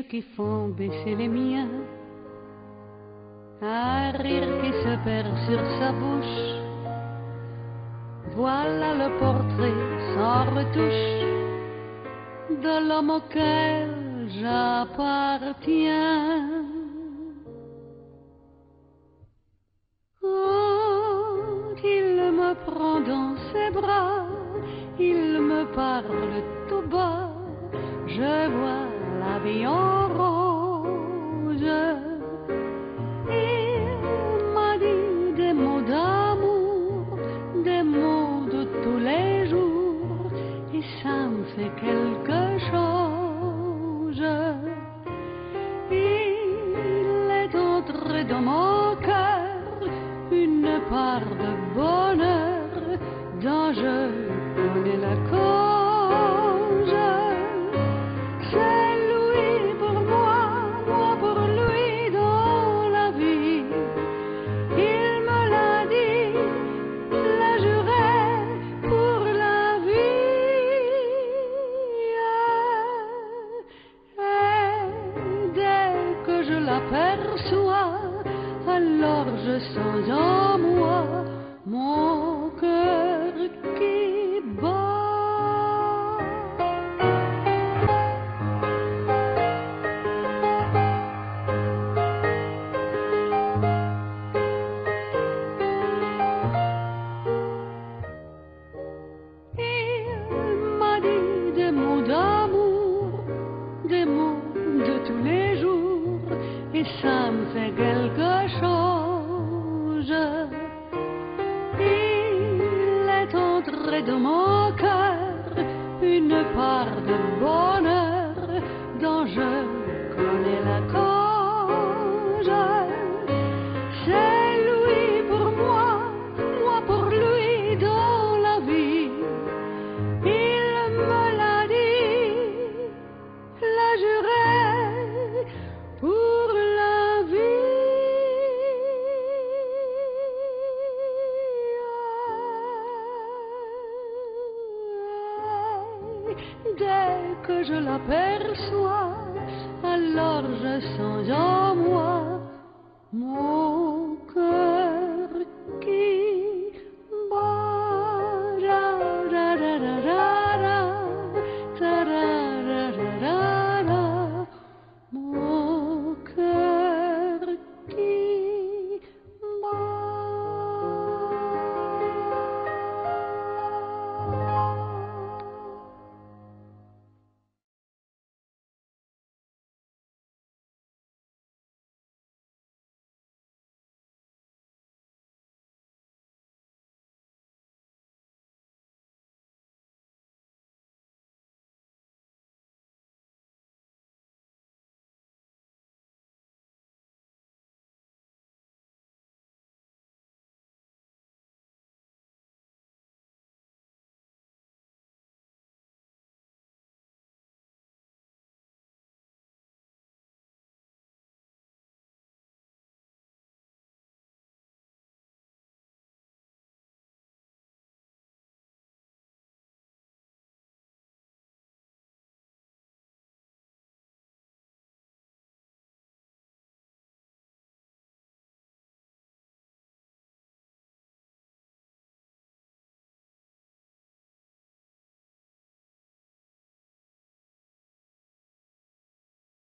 qui font baisser les miens, un rire qui se perd sur sa bouche. Voilà le portrait sans retouche de l'homme auquel j'appartiens. Quand il me prend dans ses bras, il me parle tout bas, je vois la vie en rose. Il m'a dit des mots d'amour, des mots de tous les jours, et ça me fait quelque chose. Il est entré dans mon cœur une part de bonheur dont je connais la cause. C'est lui pour moi, moi pour lui dans la vie. Il me l'a dit, l'a juré pour la vie. Et dès que je l'aperçois, alors je sens en moi mon cœur qui bat. Il m'a dit des mots d'amour, des mots de tous les jours, et ça me fait quelque chose. Il est entré dans mon cœur une part de bonheur dont je connais la cause. C'est lui pour moi, moi pour lui dans la vie. Il me l'a dit, l'a juré pour la vie. Dès que je l'aperçois, alors je sens en moi mon